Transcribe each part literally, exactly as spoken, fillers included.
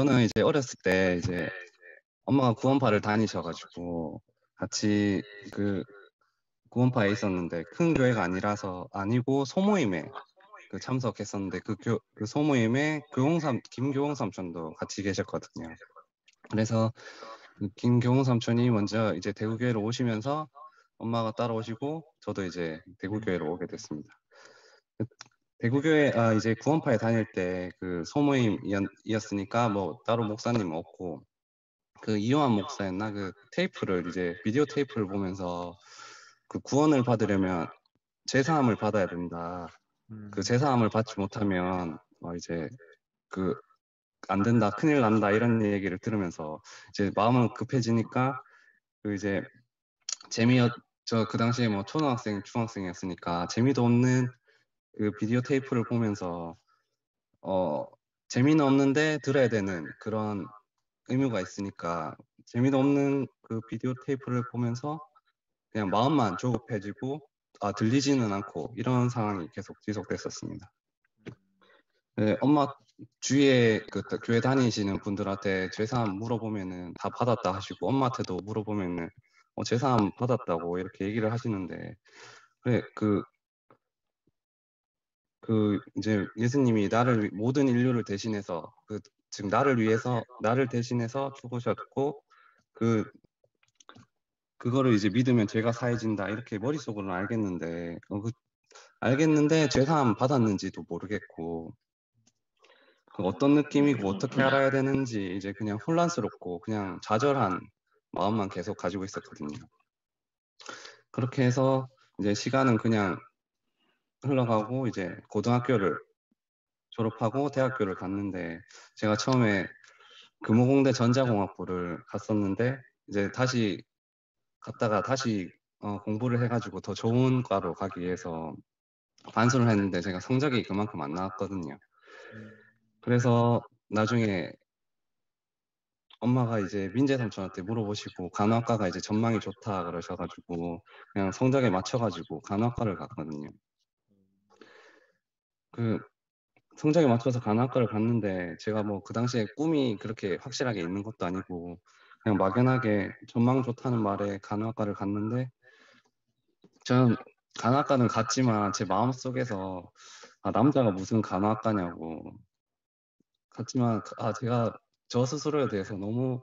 저는 이제 어렸을 때 이제 엄마가 구원파를 다니셔 가지고 같이 그 구원파에 있었는데 큰 교회가 아니라서 아니고 소모임에 그 참석했었는데 그 교 그 소모임에 교홍삼 김교홍 삼촌도 같이 계셨거든요. 그래서 그 김교홍 삼촌이 먼저 이제 대구교회로 오시면서 엄마가 따라오시고 저도 이제 대구교회로 오게 됐습니다. 그 대구교회 아 이제 구원파에 다닐 때 그 소모임이었 이었으니까 뭐 따로 목사님 없고 그 이요한 목사였나? 그 테이프를 이제 비디오 테이프를 보면서 그 구원을 받으려면 제사함을 받아야 된다. 그 음. 제사함을 받지 못하면 어 이제 그 "안 된다. 큰일 난다." 이런 얘기를 들으면서 이제 마음은 급해지니까 그 이제 재미없 저 그 당시에 뭐 초등학생, 중학생이었으니까 재미도 없는 그 비디오 테이프를 보면서 어 재미는 없는데 들어야 되는 그런 의무가 있으니까 재미도 없는 그 비디오 테이프를 보면서 그냥 마음만 조급해지고 아 들리지는 않고 이런 상황이 계속 지속됐었습니다. 네, 엄마 주위에 그 다 교회 다니시는 분들한테 제사함 물어보면은 다 받았다 하시고 엄마한테도 물어보면은 어 제사함 받았다고 이렇게 얘기를 하시는데 네 그 그 이제 예수님이 나를 위 모든 인류를 대신해서 그 지금 나를 위해서 나를 대신해서 죽으셨고 그 그거를 이제 믿으면 죄가 사해진다 이렇게 머릿속으로는 알겠는데 어 그 알겠는데 제사함 받았는지도 모르겠고 그 어떤 느낌이고 어떻게 알아야 되는지 이제 그냥 혼란스럽고 그냥 좌절한 마음만 계속 가지고 있었거든요. 그렇게 해서 이제 시간은 그냥 흘러가고 이제 고등학교를 졸업하고 대학교를 갔는데 제가 처음에 금호공대 전자공학부를 갔었는데 이제 다시 갔다가 다시 어 공부를 해 가지고 더 좋은 과로 가기 위해서 반수를 했는데 제가 성적이 그만큼 안 나왔거든요. 음. 그래서 나중에 엄마가 이제 민재 삼촌한테 물어보시고 "간호학과가 이제 전망이 좋다." 그러셔 가지고 그냥 성적에 맞춰 가지고 간호학과를 갔거든요. 그 성적에 맞춰서 간호학과를 갔는데 제가 뭐 그 당시에 꿈이 그렇게 확실하게 있는 것도 아니고 그냥 막연하게 전망 좋다는 말에 간호학과를 갔는데 저는 간호학과는 갔지만 제 마음속에서 '아 남자가 무슨 간호학과냐고.' 갔지만 그 아 제가 저 스스로에 대해서 너무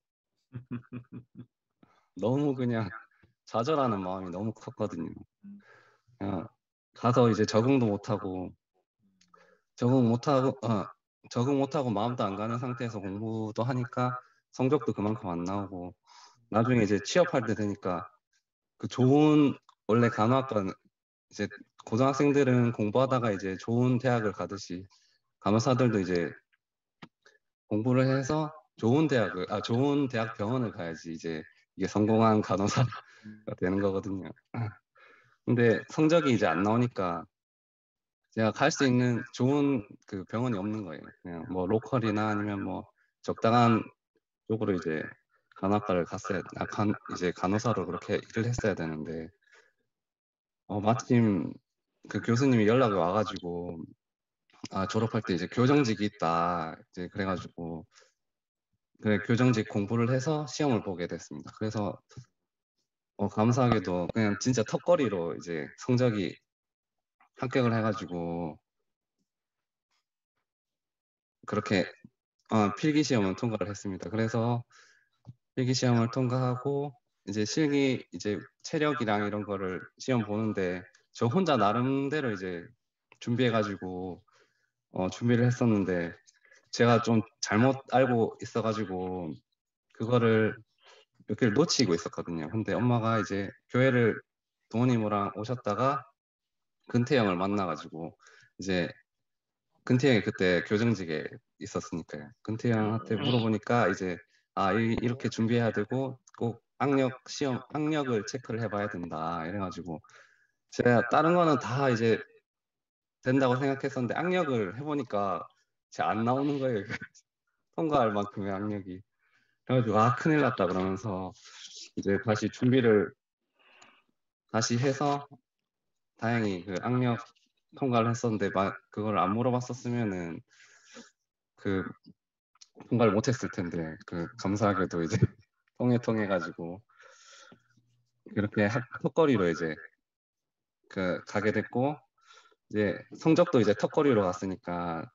너무 그냥 좌절하는 마음이 너무 컸거든요. 음. 그냥 가서 이제 적응도 못하고 적응 못하고 어 적응 못하고 마음도 안 가는 상태에서 공부도 하니까 성적도 그만큼 안 나오고 나중에 이제 취업할 때 되니까 그 좋은 원래 간호학과는 이제 고등학생들은 공부하다가 이제 좋은 대학을 가듯이 간호사들도 이제 공부를 해서 좋은 대학을 아 좋은 대학 병원을 가야지 이제 이게 성공한 간호사가 음. 되는 거거든요. 근데 성적이 이제 안 나오니까 제가 갈 수 있는 좋은 그 병원이 없는 거예요. 그냥 뭐 로컬이나 아니면 뭐 적당한 쪽으로 이제 간호학과를 갔어야 아 간 이제 간호사로 그렇게 일을 했어야 되는데 어 마침 그 교수님이 연락이 와 가지고 "아 졸업할 때 이제 교정직이 있다." 이제 그래 가지고 그 교정직 공부를 해서 시험을 보게 됐습니다. 그래서 어 감사하게도 그냥 진짜 턱걸이로 이제 성적이 합격을 해 가지고 그렇게 어 필기 시험은 통과를 했습니다. 그래서 필기 시험을 통과하고 이제 실기 이제 체력이랑 이런 거를 시험 보는데 저 혼자 나름대로 이제 준비해 가지고 어 준비를 했었는데 제가 좀 잘못 알고 있어 가지고 그거를 몇 개를 놓치고 있었거든요. 근데 엄마가 이제 교회를 부모님이랑 오셨다가 근태 형을 만나 가지고 이제 근태 형이 그때 교정직에 있었으니까요. 근태 형한테 물어보니까 이제 "아 이 이렇게 준비해야 되고 꼭 악력 시험 악력을 체크를 해 봐야 된다." 이래 가지고 제가 다른 거는 다 이제 된다고 생각했었는데 악력을 해 보니까 잘 안 나오는 거예요. 통과할 만큼의 악력이. 그래 가지고 '아 큰일 났다.' 그러면서 이제 다시 준비를 다시 해서 다행히 그 악력 통과를 했었는데 막 그걸 안 물어봤었으면은 그 통과를 못했을 텐데 그 감사하게도 이제 통해 통해 가지고 그렇게 학 턱걸이로 이제 그 가게 됐고 이제 성적도 이제 턱걸이로 갔으니까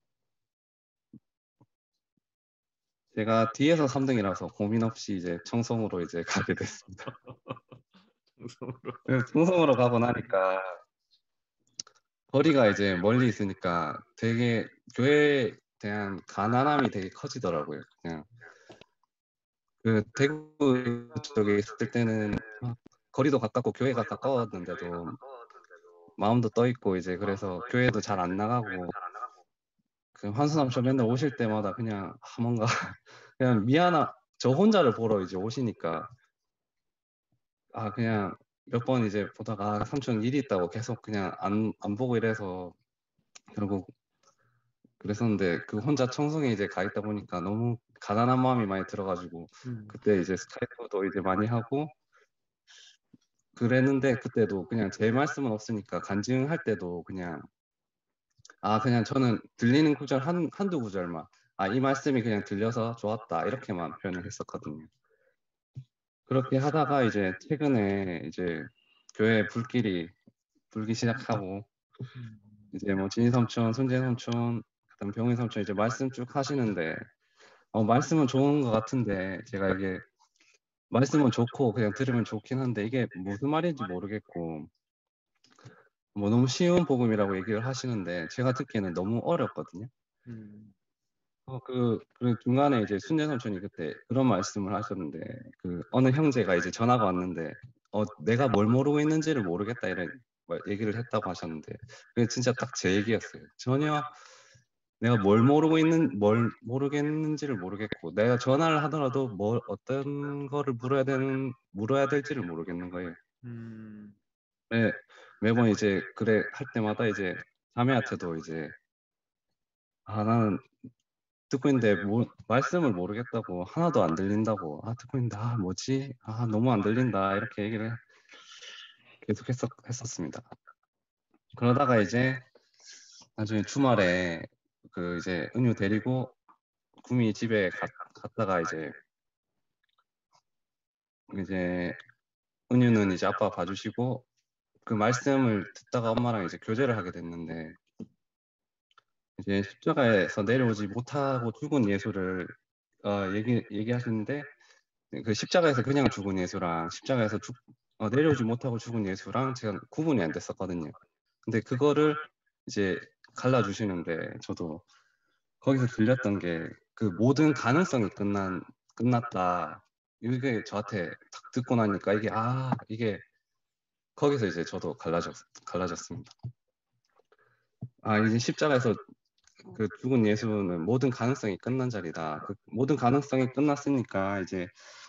제가 뒤에서 삼 등이라서 고민 없이 이제 청송으로 이제 가게 됐습니다. 방송으로. 그래서 청송으로 가고 나니까 거리가 이제 멀리 있으니까 되게 교회에 대한 가난함이 되게 커지더라고요. 그냥 그 대구 쪽에 있을 때는 막 거리도 가깝고 교회가 가까웠는데도 마음도 떠 있고 이제 그래서 교회도 잘 안 나가고 그 환수남초 맨날 오실 때마다 그냥 아 뭔가 그냥 미안하 저 혼자를 보러 이제 오시니까 아 그냥 몇 번 이제 보다가 아 삼촌 일이 있다고 계속 그냥 안 안 보고 이래서 결국 그랬었는데 그 혼자 청송에 이제 가 있다 보니까 너무 가난한 마음이 많이 들어 가지고 음. 그때 이제 스카이프도 이제 많이 하고 그랬는데 그때도 그냥 제 말씀은 없으니까 간증할 때도 그냥 아 그냥 저는 들리는 구절 한 한두 구절만 '아 이 말씀이 그냥 들려서 좋았다.' 이렇게만 표현을 했었거든요. 그렇게 하다가 이제 최근에 이제 교회에 불길이 불기 시작하고 음. 이제 뭐 진희 삼촌, 순재 삼촌, 그다음 병희 삼촌 이제 말씀 쭉 하시는데 어 말씀은 좋은 것 같은데 제가 이게 말씀은 좋고 그냥 들으면 좋긴 한데 이게 무슨 말인지 모르겠고 뭐 너무 쉬운 복음이라고 얘기를 하시는데 제가 듣기에는 너무 어렵거든요. 음. 어 그 그 중간에 이제 순재 삼촌이 그때 그런 말씀을 하셨는데 그 어느 형제가 이제 전화가 왔는데 어 "내가 뭘 모르고 있는지를 모르겠다." 이런 말 얘기를 했다고 하셨는데 그게 진짜 딱 제 얘기였어요. 전혀 내가 뭘 모르고 있는 뭘 모르겠는지를 모르겠고 내가 전화를 하더라도 뭘 어떤 거를 물어야 되는 물어야 될지를 모르겠는 거예요. 음. 예. 매번 이제 그래 할 때마다 이제 자매한테도 이제 "아 나는 듣고 있는데 뭐 말씀을 모르겠다고 하나도 안 들린다."고 "아 듣고 있는데 아 뭐지? 아 너무 안 들린다." 이렇게 얘기를 계속 했었 했었습니다. 그러다가 이제 나중에 주말에 그 이제 은유 데리고 구미 집에 갔 갔다가 이제 이제 은유는 이제 아빠가 봐 주시고 그 말씀을 듣다가 엄마랑 이제 교제를 하게 됐는데 이제 십자가에서 내려오지 못하고 죽은 예수를 어 얘기 얘기하시는데 그 십자가에서 그냥 죽은 예수랑 십자가에서 죽 어 내려오지 못하고 죽은 예수랑 제가 구분이 안 됐었거든요. 근데 그거를 이제 갈라 주시는데 저도 거기서 들렸던 게 그 "모든 가능성이 끝난 끝났다." 이게 저한테 딱 듣고 나니까 이게 아 이게 거기서 이제 저도 갈라졌 갈라졌습니다. 아 이제 십자가에서 그 죽은 예수는 모든 가능성이 끝난 자리다. 그 모든 가능성이 끝났으니까 이제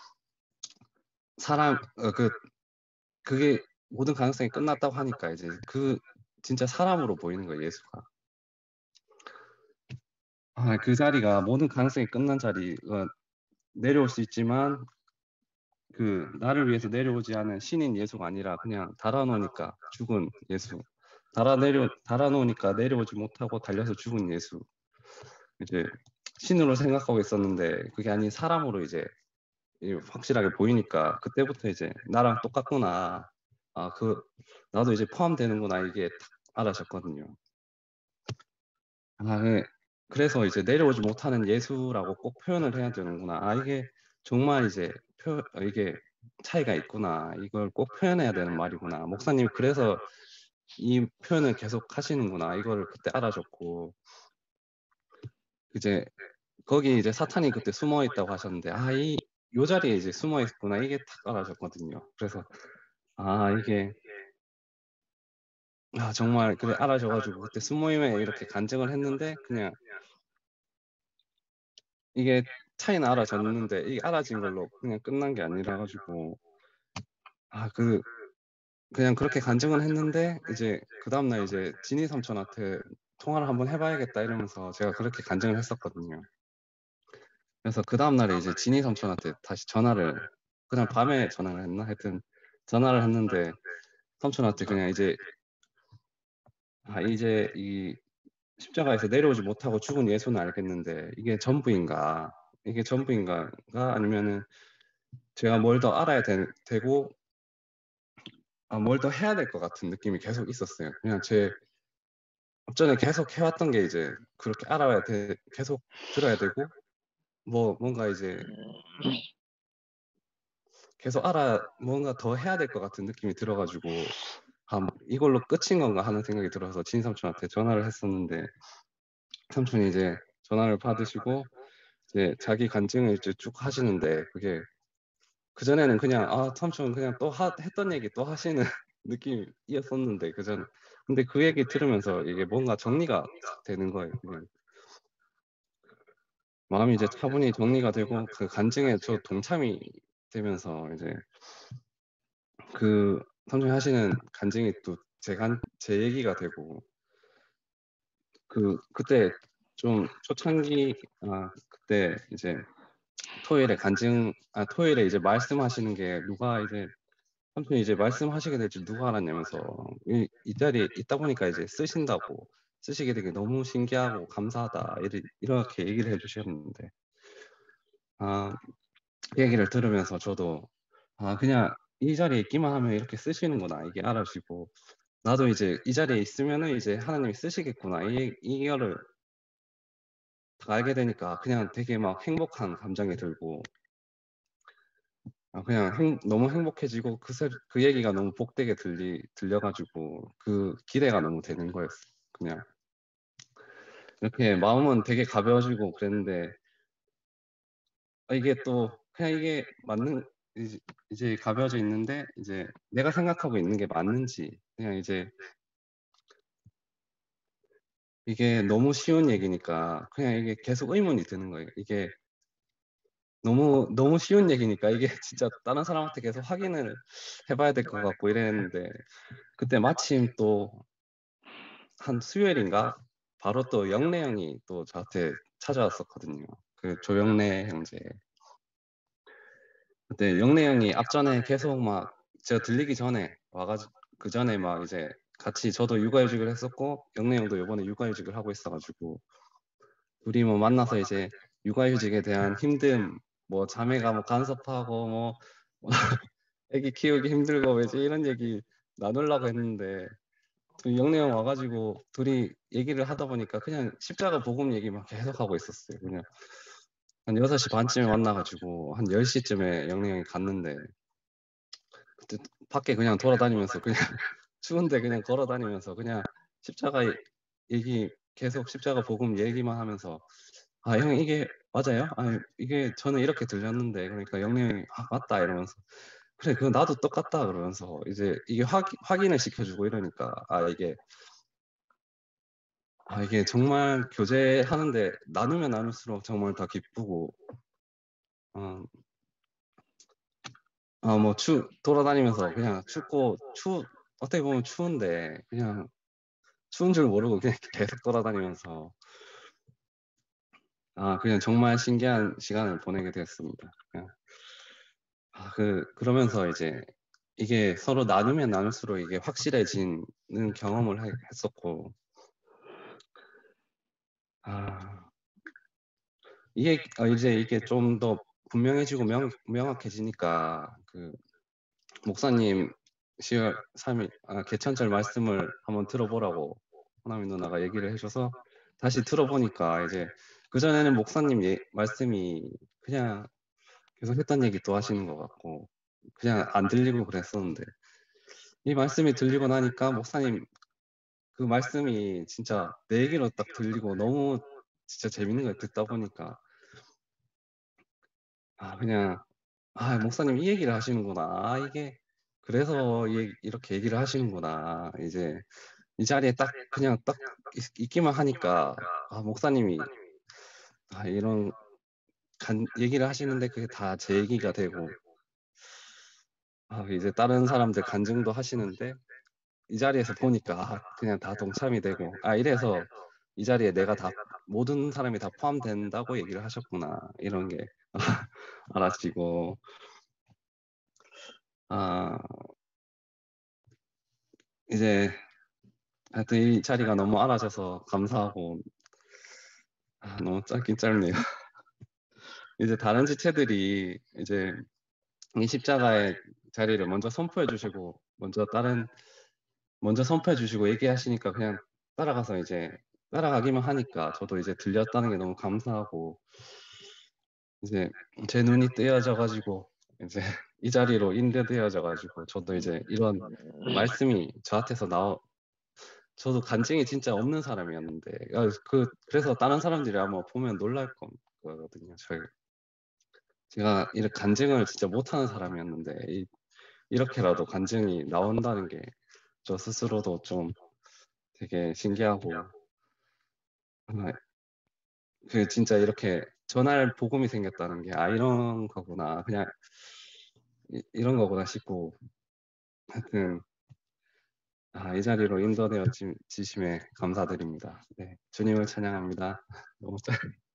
사람 어 그 그게 모든 가능성이 끝났다고 하니까 이제 그 진짜 사람으로 보이는 거예요, 예수가. 아 그 자리가 모든 가능성이 끝난 자리가 내려올 수 있지만 그 나를 위해서 내려오지 않은 신인 예수가 아니라 그냥 달아 놓으니까 죽은 예수. 달아 내려 달아 놓으니까 내려오지 못하고 달려서 죽은 예수. 이제 신으로 생각하고 있었는데 그게 아닌 사람으로 이제 이 확실하게 보이니까 그때부터 이제 '나랑 똑같구나. 아 그 나도 이제 포함되는구나.' 이게 딱 알아졌거든요. 아 예. 그래서 이제 '내려오지 못하는 예수라고 꼭 표현을 해야 되는구나. 아 이게 정말 이제 표 어 이게 차이가 있구나. 이걸 꼭 표현해야 되는 말이구나. 목사님이 그래서 이 표현을 계속 하시는구나.' 이거를 그때 알아졌고 이제 거기 이제 사탄이 그때 숨어 있다고 하셨는데 '아 이 요 자리에 이제 숨어 있구나.' 이게 딱 알아졌거든요. 그래서 아 이게 아 정말 그래 알아져 가지고 그때 순모임에 이렇게 간증을 했는데 그냥 이게 차이는 알아졌는데 이게 알아진 걸로 그냥 끝난 게 아니라 가지고 아 그 그냥 그렇게 간증을 했는데 이제 그다음 날 이제 진희 삼촌한테 "통화를 한번 해 봐야겠다." 이러면서 제가 그렇게 간증을 했었거든요. 그래서 그다음 날에 이제 진희 삼촌한테 다시 전화를 그날 밤에 전화를 했나? 하여튼 전화를 했는데 삼촌한테 그냥 이제 "아 이제 이 십자가에서 내려오지 못하고 죽은 예수는 알겠는데 이게 전부인가? 이게 전부인가가 아니면은 제가 뭘 더 알아야 되, 되고 아, 뭘 더 해야 될 것 같은 느낌이 계속 있었어요. 그냥 제 업전에 계속 해왔던 게 이제 그렇게 알아야 돼, 계속 들어야 되고 뭐 뭔가 이제 계속 알아 뭔가 더 해야 될 것 같은 느낌이 들어가지고 아, 뭐 이걸로 끝인 건가 하는 생각이 들어서 진 삼촌한테 전화를 했었는데 삼촌이 이제 전화를 받으시고 이제 자기 간증을 이제 쭉 하시는데 그게 그전에는 그냥 아 삼촌 그냥 또 하, 했던 얘기 또 하시는 느낌이었었는데 그전 근데 그 얘기 들으면서 이게 뭔가 정리가 되는 거예요. 그냥 마음이 이제 차분히 정리가 되고 그 간증에 저 동참이 되면서 이제 그 삼촌이 하시는 간증이 또 제 간 제 얘기가 되고 그 그때 좀 초창기 아 그때 이제 토요일에 간증 아 토요일에 이제 말씀하시는 게 누가 이제 삼촌이 이제 말씀하시게 될 줄 누가 알았냐면서 이, 이 자리에 있다 보니까 이제 쓰신다고 쓰시게 되게 너무 신기하고 감사하다 이리, 이렇게 얘기를 해주셨는데 아 얘기를 들으면서 저도 아 그냥 이 자리에 있기만 하면 이렇게 쓰시는구나 이게 알아지고 나도 이제 이 자리에 있으면은 이제 하나님이 쓰시겠구나 이 이거를 다 알게 되니까 그냥 되게 막 행복한 감정이 들고 아 그냥 행 너무 행복해지고 그 세 그 얘기가 너무 복되게 들리 들려가지고 그 기대가 너무 되는 거였어요. 그냥 이렇게 마음은 되게 가벼워지고 그랬는데 아 이게 또 그냥 이게 맞는 이제 이제 가벼워져 있는데 이제 내가 생각하고 있는 게 맞는지 그냥 이제 이게 너무 쉬운 얘기니까 그냥 이게 계속 의문이 드는 거예요. 이게 너무 너무 쉬운 얘기니까 이게 진짜 다른 사람한테 계속 확인을 해 봐야 될 것 같고 이랬는데 그때 마침 또 한 수요일인가 바로 또 영래 형이 또 저한테 찾아왔었거든요. 그 조영래 형제. 그때 영래 형이 앞전에 계속 막 제가 들리기 전에 와 가지고 그전에 막 이제 같이 저도 육아휴직을 했었고 영래 형도 요번에 육아휴직을 하고 있어 가지고 둘이 뭐 만나서 이제 육아휴직에 대한 힘듦 뭐 자매가 뭐 간섭하고 뭐 애기 키우기 힘들고 왜지 이런 얘기 나누려고 했는데 그 영래 형 와 가지고 둘이 얘기를 하다 보니까 그냥 십자가 복음 얘기만 계속하고 있었어요. 그냥 한 여섯 시 반쯤에 만나 가지고 한 열 시쯤에 영래 형이 갔는데 그때 밖에 그냥 돌아다니면서 그냥 추운데 그냥 걸어 다니면서 그냥 십자가 얘기 계속 십자가 복음 얘기만 하면서 "아 형 이게 맞아요? 아 이게 저는 이렇게 들렸는데." 그러니까 영래 형이 "아 맞다." 이러면서 "그래 그거 나도 똑같다." 그러면서 이제 이게 확 확인을 시켜 주고 이러니까 아 이게 아 이게 정말 교제하는데 나누면 나눌수록 정말 더 기쁘고 어 아 뭐 추 돌아다니면서 그냥 춥고 추 어떻게 보면 추운데 그냥 추운 줄 모르고 그냥 계속 돌아다니면서 아 그냥 정말 신기한 시간을 보내게 되었습니다. 그냥 아 그 그러면서 이제 이게 서로 나누면 나눌수록 이게 확실해지는 경험을 해 했었고 아 이게 어 이제 이게 좀 더 분명해지고 명 명확해지니까 그 목사님 시월 삼 일 아 개천절 말씀을 한번 들어보라고 호남이 누나가 얘기를 해 줘서 다시 들어보니까 이제 그전에는 목사님 예 말씀이 그냥 계속 했던 얘기 또 하시는 것 같고 그냥 안 들리고 그랬었는데 이 말씀이 들리고 나니까 목사님 그 말씀이 진짜 내 얘기로 딱 들리고 너무 진짜 재밌는 거예요 듣다 보니까. 아 그냥 '아 목사님 이 얘기를 하시는구나. 아 이게 그래서 이 이렇게 얘기를 하시는구나.' 이제 이 자리에 딱 그냥 딱 있 있기만 하니까 아 목사님이 아 이런 간 얘기를 하시는데 그게 다 제 얘기가 되고 아 이제 다른 사람들 간증도 하시는데 이 자리에서 보니까 아 그냥 다 동참이 되고 '아 이래서 이 자리에 내가 다 모든 사람이 다 포함된다고 얘기를 하셨구나.' 이런 게 알아지고 아 이제 하여튼 이 자리가 너무 알아줘서 감사하고 아 너무 짧긴 짧네요. 이제 다른 지체들이 이제 이 십자가의 자리를 먼저 선포해 주시고 먼저 다른 먼저 선포해 주시고 얘기하시니까 그냥 따라가서 이제 따라가기만 하니까 저도 이제 들렸다는 게 너무 감사하고 이제 제 눈이 뜨여져 가지고 이제 이 자리로 인도되어져 가지고 저도 이제 이런 말씀이 저한테서 나오 저도 간증이 진짜 없는 사람이었는데 아 그 그래서 다른 사람들이 아마 보면 놀랄 거 거거든요. 저희 제가 이렇게 간증을 진짜 못하는 사람이었는데 이 이렇게라도 간증이 나온다는 게 저 스스로도 좀 되게 신기하고 정말 그 진짜 이렇게 전할 복음이 생겼다는 게 '아 이런 거구나. 그냥 이 이런 거구나.' 싶고 하여튼 아 이 자리로 인도되어 지 지심에 감사드립니다. 네. 주님을 찬양합니다. 너무 짧